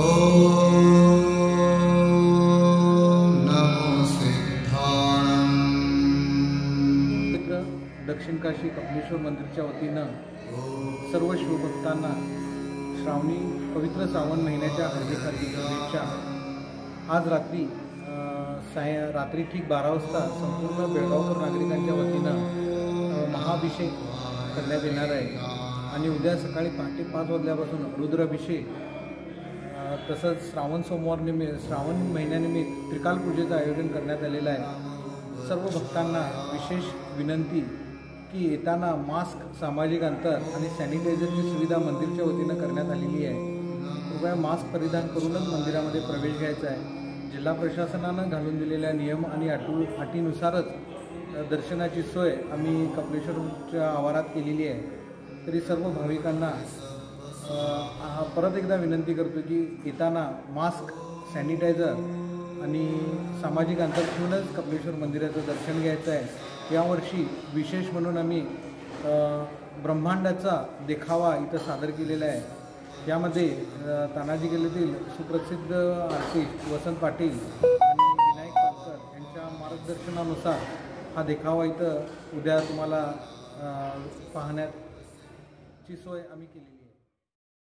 दक्षिण काशी कपिलेश्वर मंदिरच्या वतीनं सर्व शिवभक्तांना श्रावणी पवित्र श्रावण महिन्याच्या हार्दिक शुभेच्छा। आज रात्री ठीक 12 वाजता संपूर्ण बेळगावकर नागरिकांच्या वतीनं महाअभिषेक करण्यात येणार आहे आणि उद्या सकाळी पहाटे 5 वाजल्यापासून रुद्राभिषेक तसंच श्रावण महिन्यानिमित्त त्रिकाल पूजेचं आयोजन करण्यात आलेलं आहे। सर्व भक्तांना विशेष विनंती की येताना मास्क, सामाजिक अंतर आणि सॅनिटायझरची सुविधा मंदिरच्या वतीनं करण्यात आलेली आहे। कृपया मास्क परिधान करूनच मंदिरामध्ये प्रवेश घ्यायचा आहे। जिल्हा प्रशासनानं घालून दिलेल्या नियम आणि अटीनुसारच दर्शनाची सोय आम्ही कपिलेश्वरच्या आवारात केलेली आहे। तरी सर्व भाविकांना परत एकदा विनंती करतो की येताना मास्क, सॅनिटायझर आणि सामाजिक अंतर ठेवूनच कपिलेश्वर मंदिराचं दर्शन घ्यायचं आहे। यावर्षी विशेष म्हणून आम्ही ब्रह्मांडाचा देखावा इथं सादर केलेला आहे। यामध्ये तानाजी गल्लीतील सुप्रसिद्ध आर्टिस्ट वसंत पाटील आणि विनायक पालकर यांच्या मार्गदर्शनानुसार हा देखावा इथं उद्या तुम्हाला पाहण्याची सोय आम्ही केली।